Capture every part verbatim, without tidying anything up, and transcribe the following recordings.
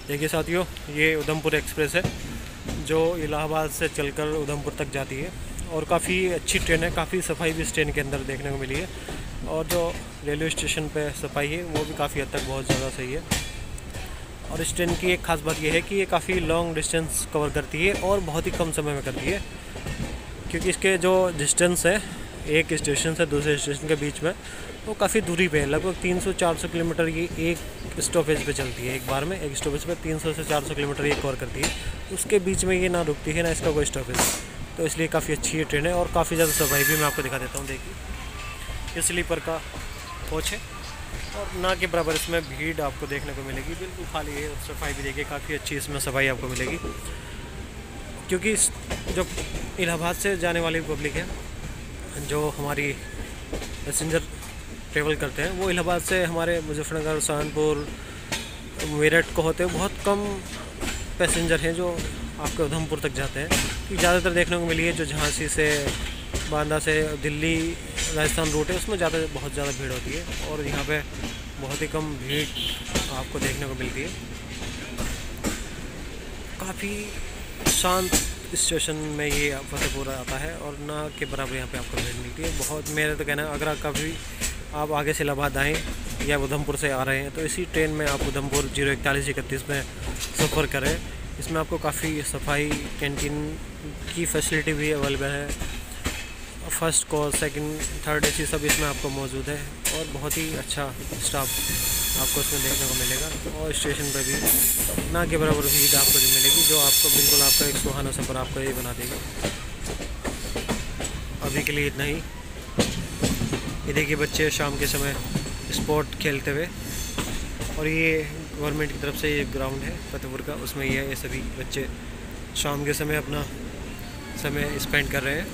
देखिए साथियों, ये उधमपुर एक्सप्रेस है जो इलाहाबाद से चलकर उधमपुर तक जाती है और काफ़ी अच्छी ट्रेन है। काफ़ी सफाई भी इस ट्रेन के अंदर देखने को मिली है और जो रेलवे स्टेशन पे सफाई है वो भी काफ़ी हद तक बहुत ज़्यादा सही है। और इस ट्रेन की एक ख़ास बात यह है कि ये काफ़ी लॉन्ग डिस्टेंस कवर करती है और बहुत ही कम समय में करती है, क्योंकि इसके जो डिस्टेंस है एक स्टेशन से दूसरे स्टेशन के बीच में वो काफ़ी दूरी पे है। लगभग तीन सौ चार सौ किलोमीटर ये एक स्टॉपेज पे चलती है। एक बार में एक स्टॉपेज पे तीन सौ से चार सौ किलोमीटर ये कवर करती है। उसके बीच में ये ना रुकती है ना इसका कोई स्टॉपेज, तो इसलिए काफ़ी अच्छी ये ट्रेन है और काफ़ी ज़्यादा सफाई भी। मैं आपको दिखा देता हूँ, देखिए ये स्लीपर का कोच है और ना के बराबर इसमें भीड़ आपको देखने को मिलेगी। बिल्कुल खाली है और सफाई भी देखिए काफ़ी अच्छी इसमें सफाई आपको मिलेगी, क्योंकि जो इलाहाबाद से जाने वाली पब्लिक है, जो हमारी पैसेंजर ट्रेवल करते हैं, वो इलाहाबाद से हमारे मुजफ्फरनगर, सहारनपुर, मेरठ को होते हैं। बहुत कम पैसेंजर हैं जो आपके उधमपुर तक जाते हैं। कि ज़्यादातर देखने को मिली है जो झांसी से, बांदा से दिल्ली, राजस्थान रूट है, उसमें ज़्यादा बहुत ज़्यादा भीड़ होती है और यहाँ पे बहुत ही कम भीड़ आपको देखने को मिलती है। काफ़ी शांत स्टेशन में ये फतेहपुर आता है और ना के बराबर यहाँ पे आपको भीड़ मिलती है। बहुत मेरा तो कहना है, अगर कभी आप आगे से इलाहाबाद आएँ या उधमपुर से आ रहे हैं तो इसी ट्रेन में आप उधमपुर जीरो इकतालीस इकतीस में सफ़र करें। इसमें आपको काफ़ी सफाई, कैंटीन की फैसिलिटी भी अवेलेबल है। First coach, second, third AC सब इसमें आपको मौजूद है और बहुत ही अच्छा स्टाफ आपको इसमें देखने को मिलेगा। और स्टेशन पर भी ना के बराबर भीड़ आपको जो मिलेगी, जो आपको बिल्कुल आपका एक सुहाना सफ़र आपको ये बना देगा। अभी के लिए इतना ही। ये देखिए बच्चे शाम के समय स्पोर्ट खेलते हुए, और ये गवर्नमेंट की तरफ से ये ग्राउंड है फतेहपुर का, उसमें ये ये सभी बच्चे शाम के समय अपना समय स्पेंड कर रहे हैं।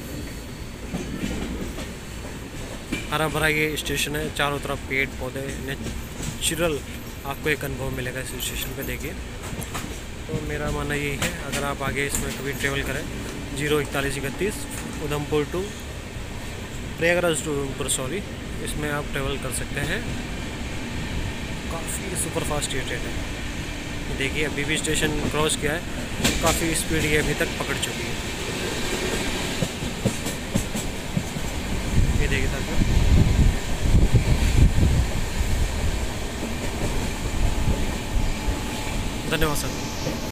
हरा भरा ये स्टेशन है, चारों तरफ पेड़ पौधे, नेचुरल आपको एक अनुभव मिलेगा इस स्टेशन पे। देखिए, तो मेरा मानना यही है, अगर आप आगे इसमें कभी ट्रेवल करें जीरो इकतालीस इकतीस Udhampur to Prayagraj to Udhampur, sorry, इसमें आप ट्रेवल कर सकते हैं। काफ़ी सुपरफास्ट ये ट्रेन है। देखिए अभी भी स्टेशन क्रॉस किया है, काफ़ी स्पीड ये अभी तक पकड़ चुकी है। ये देखिए साथियों, धन्यवाद सर।